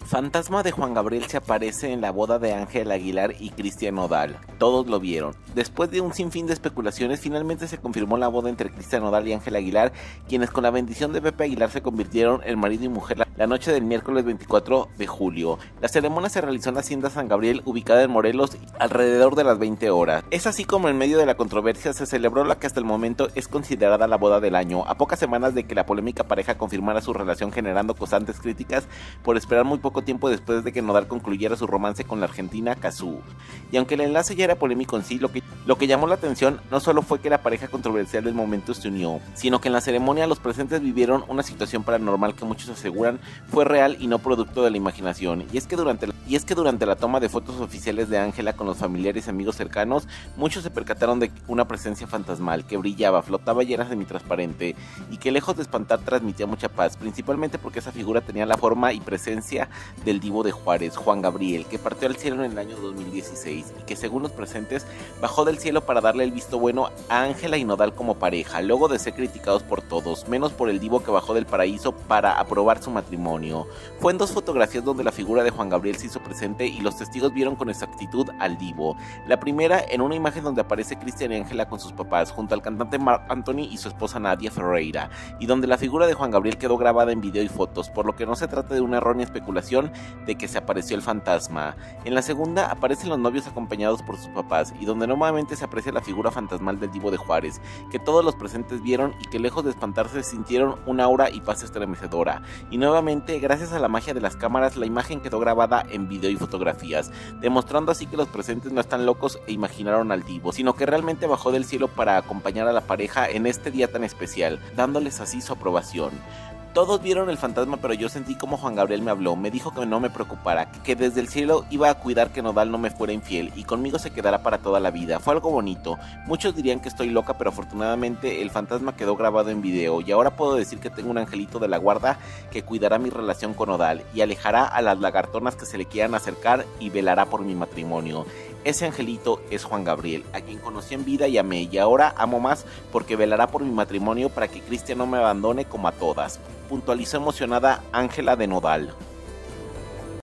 Fantasma de Juan Gabriel se aparece en la boda de Ángela Aguilar y Cristian Nodal. Todos lo vieron. Después de un sinfín de especulaciones, finalmente se confirmó la boda entre Cristian Nodal y Ángela Aguilar, quienes con la bendición de Pepe Aguilar se convirtieron en marido y mujer la noche del miércoles 24 de julio. La ceremonia se realizó en la Hacienda San Gabriel, ubicada en Morelos, alrededor de las 20 horas. Es así como en medio de la controversia se celebró la que hasta el momento es considerada la boda del año, a pocas semanas de que la polémica pareja confirmara su relación, generando constantes críticas por esperar muy poco tiempo después de que Nodal concluyera su romance con la argentina Cazzu. Y aunque el enlace ya era polémico en sí, lo que llamó la atención no solo fue que la pareja controversial del momento se unió, sino que en la ceremonia los presentes vivieron una situación paranormal que muchos aseguran fue real y no producto de la imaginación. Y es que durante la toma de fotos oficiales de Ángela con los familiares y amigos cercanos, muchos se percataron de una presencia fantasmal que brillaba, flotaba y era semitransparente, y que lejos de espantar transmitía mucha paz, principalmente porque esa figura tenía la forma y presencia del divo de Juárez, Juan Gabriel, que partió al cielo en el año 2016 y que según los presentes bajó del cielo para darle el visto bueno a Ángela y Nodal como pareja, luego de ser criticados por todos, menos por el divo que bajó del paraíso para aprobar su matrimonio. Fue en dos fotografías donde la figura de Juan Gabriel se hizo presente y los testigos vieron con exactitud al divo. La primera en una imagen donde aparece Cristian y Ángela con sus papás, junto al cantante Marc Anthony y su esposa Nadia Ferreira, y donde la figura de Juan Gabriel quedó grabada en video y fotos, por lo que no se trata de una errónea especulación de que se apareció el fantasma. En la segunda aparecen los novios acompañados por sus papás, y donde nuevamente se aprecia la figura fantasmal del divo de Juárez, que todos los presentes vieron y que lejos de espantarse sintieron una aura y paz estremecedora. Y nuevamente, gracias a la magia de las cámaras, la imagen quedó grabada en video y fotografías, demostrando así que los presentes no están locos e imaginaron al divo, sino que realmente bajó del cielo para acompañar a la pareja en este día tan especial, dándoles así su aprobación. Todos vieron el fantasma, pero yo sentí como Juan Gabriel me habló, me dijo que no me preocupara, que desde el cielo iba a cuidar que Nodal no me fuera infiel y conmigo se quedará para toda la vida. Fue algo bonito. Muchos dirían que estoy loca, pero afortunadamente el fantasma quedó grabado en video y ahora puedo decir que tengo un angelito de la guarda que cuidará mi relación con Nodal y alejará a las lagartonas que se le quieran acercar y velará por mi matrimonio. Ese angelito es Juan Gabriel, a quien conocí en vida y amé, y ahora amo más porque velará por mi matrimonio para que Cristian no me abandone como a todas, puntualizó emocionada Ángela de Nodal.